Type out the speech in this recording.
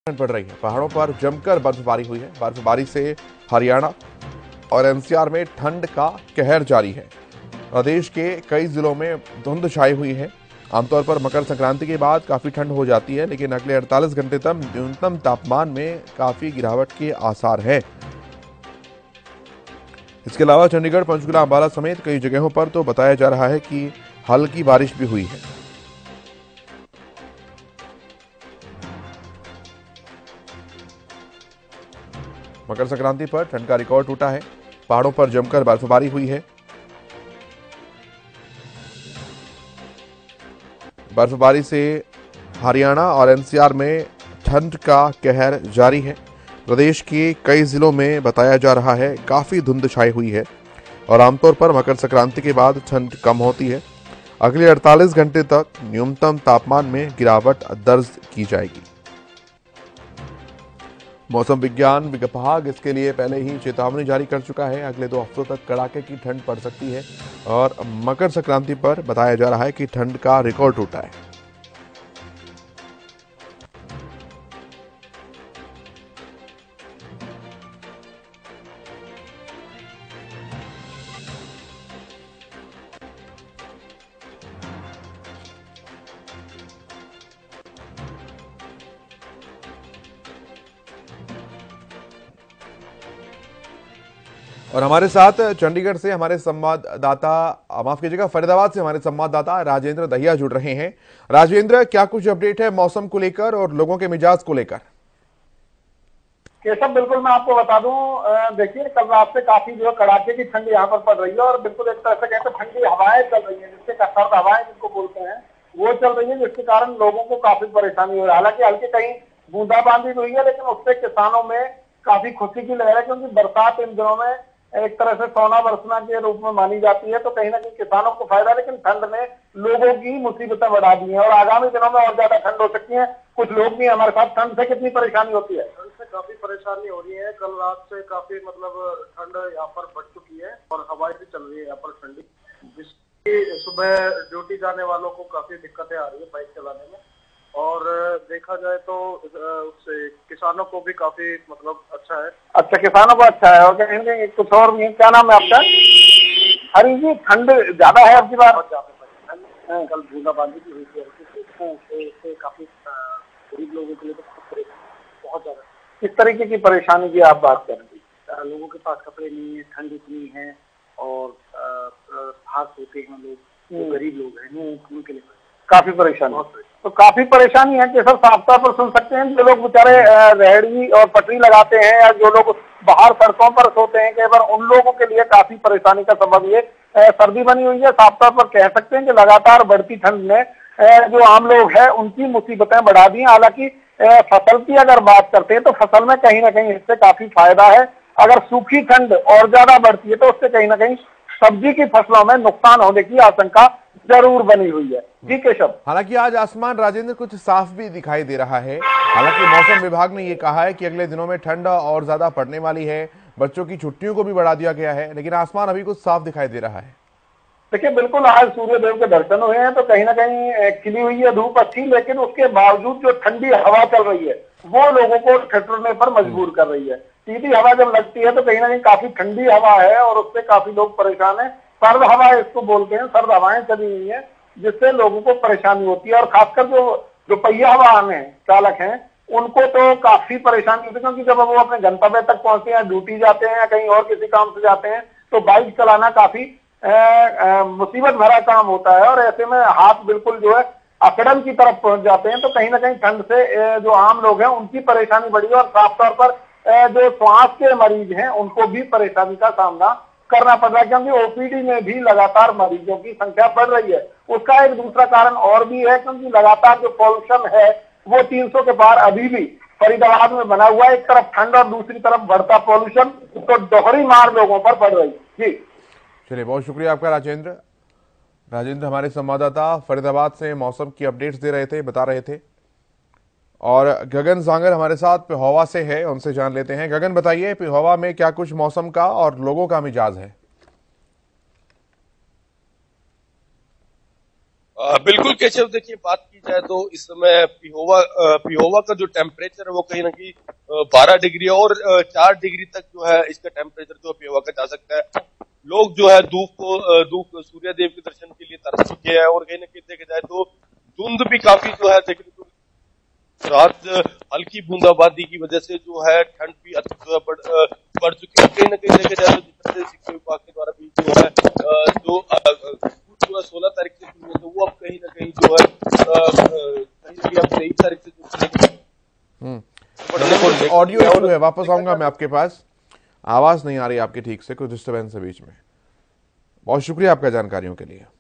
ठंड पड़ रही है। पहाड़ों पर जमकर बर्फबारी हुई है। बर्फबारी से हरियाणा और एनसीआर में ठंड का कहर जारी है। प्रदेश के कई जिलों में धुंध छाई हुई है। आमतौर पर मकर संक्रांति के बाद काफी ठंड हो जाती है, लेकिन अगले 48 घंटे तक न्यूनतम तापमान में काफी गिरावट के आसार हैं। इसके अलावा चंडीगढ़, पंचकुला, अंबाला समेत कई जगहों पर तो बताया जा रहा है कि हल्की बारिश भी हुई है। मकर संक्रांति पर ठंड का रिकॉर्ड टूटा है। पहाड़ों पर जमकर बर्फबारी हुई है। बर्फबारी से हरियाणा और एनसीआर में ठंड का कहर जारी है। प्रदेश के कई जिलों में बताया जा रहा है काफी धुंध छाई हुई है और आमतौर पर मकर संक्रांति के बाद ठंड कम होती है। अगले 48 घंटे तक न्यूनतम तापमान में गिरावट दर्ज की जाएगी। मौसम विज्ञान विभाग इसके लिए पहले ही चेतावनी जारी कर चुका है। अगले 2 हफ्तों तक कड़ाके की ठंड पड़ सकती है और मकर संक्रांति पर बताया जा रहा है कि ठंड का रिकॉर्ड टूटा है। और हमारे साथ चंडीगढ़ से हमारे संवाददाता, माफ कीजिएगा, फरीदाबाद से हमारे संवाददाता राजेंद्र दहिया जुड़ रहे हैं। राजेंद्र, क्या कुछ अपडेट है मौसम को लेकर और लोगों के मिजाज को लेकर? केशव, बिल्कुल मैं आपको बता दूं, देखिए कल रात से काफी जो कड़ाके की ठंड यहाँ पर पड़ रही है और बिल्कुल एक तरह से कहते हैं ठंडी हवाएं चल रही है, जिससे सर्द हवाएं जिनको बोलते हैं वो चल रही है, जिसके कारण लोगों को काफी परेशानी हो रही है। हालांकि हल्की कहीं बूंदाबांदी हुई है, लेकिन उससे किसानों में काफी खुशी की लहर है, क्योंकि बरसात इन दिनों में एक तरह से सोना बरसना के रूप में मानी जाती है। तो कहीं ना कहीं किसानों को फायदा, लेकिन ठंड ने लोगों की मुसीबतें बढ़ा दी हैं और आगामी दिनों में और ज्यादा ठंड हो सकती है। कुछ लोग भी हमारे साथ, ठंड से कितनी परेशानी होती है? ठंड से काफी परेशानी हो रही है। कल रात से काफी ठंड यहाँ पर बढ़ चुकी है और हवाएं भी चल रही है यहाँ पर ठंडी, जिसकी सुबह ड्यूटी जाने वालों को काफी दिक्कतें आ रही है बाइक चलाने में। और देखा जाए तो उससे किसानों को भी काफी अच्छा है। अच्छा, किसानों को अच्छा है। और कहीं कुछ और भी? क्या नाम है आपका? हरी जी, ठंड ज्यादा है आपकी बार? बहुत ज्यादा। कल बूंदाबांदी भी हुई थी, इससे काफी गरीब लोगों के लिए तो बहुत ज्यादा। किस तरीके की परेशानी की आप बात कर रहे हैं? लोगों के पास कपड़े नहीं है, ठंड इतनी है और हाथ होते हैं लोग, जो गरीब लोग हैं उनके लिए काफी परेशानी। तो काफी परेशानी है कि सर साफ तौर पर सुन सकते हैं, जो लोग बेचारे रेहड़ी और पटरी लगाते हैं या जो लोग बाहर सड़कों पर सोते हैं, कई बार उन लोगों के लिए काफी परेशानी का सबब ये सर्दी बनी हुई है। साफ तौर पर कह सकते हैं कि लगातार बढ़ती ठंड ने जो आम लोग हैं उनकी मुसीबतें बढ़ा दी। हालांकि फसल की अगर बात करते हैं तो फसल में कहीं ना कहीं इससे काफी फायदा है। अगर सूखी ठंड और ज्यादा बढ़ती है तो उससे कहीं ना कहीं सब्जी की फसलों में नुकसान होने की आशंका जरूर बनी हुई है। जी केशव। हालांकि आज आसमान, राजेंद्र, कुछ साफ भी दिखाई दे रहा है। हालांकि मौसम विभाग ने यह कहा है कि अगले दिनों में ठंड और ज्यादा पड़ने वाली है। बच्चों की छुट्टियों को भी बढ़ा दिया गया है, लेकिन आसमान अभी कुछ साफ दिखाई दे रहा है। देखिए, बिल्कुल आज सूर्य देव के दर्शन हुए हैं तो कहीं ना कहीं खिली हुई है धूप अच्छी, लेकिन उसके बावजूद जो ठंडी हवा चल रही है वो लोगों को ठिठुरने पर मजबूर कर रही है। सीधी हवा जब लगती है तो कहीं ना कहीं काफी ठंडी हवा है और उससे काफी लोग परेशान है। सर्द हवा इसको बोलते हैं, सर्द हवाएं चली हुई है जिससे लोगों को परेशानी होती है। और खासकर जो पहिया वाहन है चालक हैं उनको तो काफी परेशानी होती है, क्योंकि जब वो अपने गंतव्य तक पहुंचते हैं, ड्यूटी जाते हैं या कहीं और किसी काम से जाते हैं, तो बाइक चलाना काफी मुसीबत भरा काम होता है और ऐसे में हाथ बिल्कुल जो है अकड़न की तरफ पहुंच जाते हैं। तो कहीं ना कहीं ठंड से जो आम लोग हैं उनकी परेशानी बढ़ी है और साफ तौर पर जो श्वास के मरीज हैं उनको भी परेशानी का सामना करना पड़ रहा है, क्योंकि ओपीडी में भी लगातार मरीजों की संख्या बढ़ रही है। उसका एक दूसरा कारण और भी है, क्योंकि लगातार जो पॉल्यूशन है वो 300 के पार अभी भी फरीदाबाद में बना हुआ है। एक तरफ ठंड और दूसरी तरफ बढ़ता पॉल्यूशन, तो दोहरी मार लोगों पर पड़ रही है। जी चलिए, बहुत शुक्रिया आपका राजेंद्र हमारे संवाददाता फरीदाबाद से मौसम की अपडेट्स दे रहे थे, बता रहे थे। और गगन सांगर हमारे साथ पिहोवा से है, उनसे जान लेते हैं। गगन, बताइए पिहोवा में क्या कुछ मौसम का और लोगों का मिजाज है? बिल्कुल केशव, देखिए बात की जाए तो इस समय पिहोवा का जो टेम्परेचर है वो कहीं ना कहीं 12 डिग्री और 4 डिग्री तक जो है इसका टेम्परेचर जो पिहोवा का जा सकता है। लोग जो है धूप सूर्य देव के दर्शन के लिए तरस चुके हैं और कहीं ना कहीं देखा जाए तो धुंध भी काफी जो है देखने को रात हल्की बूंदाबांदी की वजह से जो है ठंड भी जो है बढ़ चुकी है। कहीं ना कहीं देखा जाए तो शिक्षा विभाग के द्वारा भी जो है जो 16 तारीख से शुरू होते वो अब कहीं ना कहीं जो है कहीं ना कहीं अब 23 तारीख से ऑडियो इशू है, वापस आऊंगा मैं आपके पास। आवाज नहीं आ रही आपकी ठीक से, कुछ डिस्टर्बेंस है बीच में। बहुत शुक्रिया आपका जानकारियों के लिए।